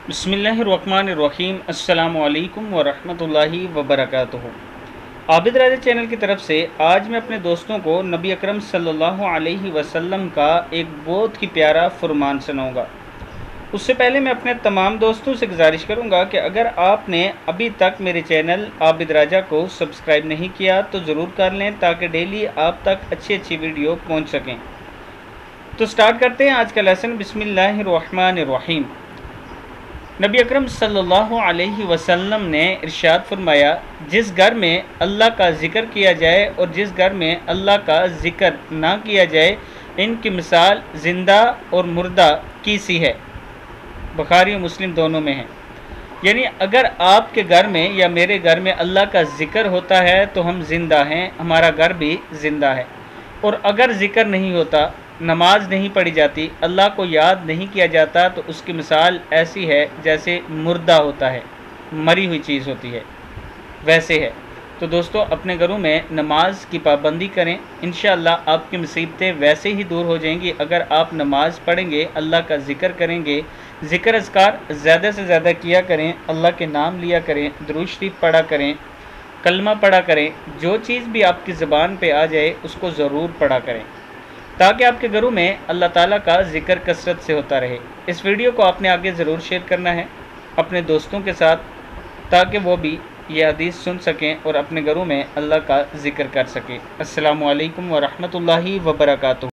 बिस्मिल्लाहिर्रहमानिर्रहीम। अस्सलामु अलैकुम वरहमतुल्लाहि वबरकातुहू। आबिद राजा चैनल की तरफ से आज मैं अपने दोस्तों को नबी अकरम सल्लल्लाहु अलैहि वसल्लम का एक बहुत ही प्यारा फरमान सुनाऊंगा। उससे पहले मैं अपने तमाम दोस्तों से गुजारिश करूंगा कि अगर आपने अभी तक मेरे चैनल आबिद राजा को सब्सक्राइब नहीं किया तो ज़रूर कर लें ताकि डेली आप तक अच्छी अच्छी वीडियो पहुँच सकें। तो स्टार्ट करते हैं आज का लेसन। बिस्मिल्लाहिर्रहमानिर्रहीम। नबी अकरम सल्लल्लाहु अलैहि वसल्लम ने इरशाद फरमाया, जिस घर में अल्लाह का ज़िक्र किया जाए और जिस घर में अल्लाह का ज़िक्र ना किया जाए, इनकी मिसाल ज़िंदा और मुर्दा की सी है। बुखारी और मुस्लिम दोनों में है। यानी अगर आपके घर में या मेरे घर में अल्लाह का ज़िक्र होता है तो हम ज़िंदा हैं, हमारा घर भी ज़िंदा है। और अगर ज़िक्र नहीं होता, नमाज नहीं पढ़ी जाती, अल्लाह को याद नहीं किया जाता, तो उसकी मिसाल ऐसी है जैसे मुर्दा होता है, मरी हुई चीज़ होती है, वैसे है। तो दोस्तों, अपने घरों में नमाज की पाबंदी करें, इंशाअल्लाह आपकी मुसीबतें वैसे ही दूर हो जाएंगी। अगर आप नमाज पढ़ेंगे, अल्लाह का ज़िक्र करेंगे, ज़िक्र अज़कार ज़्यादा से ज़्यादा किया करें, अल्लाह के नाम लिया करें, दुरूद शरीफ पढ़ा करें, कलमा पढ़ा करें, जो चीज़ भी आपकी ज़बान पे आ जाए उसको ज़रूर पढ़ा करें, ताकि आपके घरों में अल्लाह ताला का ज़िक्र कसरत से होता रहे। इस वीडियो को आपने आगे ज़रूर शेयर करना है अपने दोस्तों के साथ, ताकि वो भी ये हदीस सुन सकें और अपने घरों में अल्लाह का ज़िक्र कर सकें। अस्सलामु अलैकुम वरहमतुल्लाहि वबरकातुहू।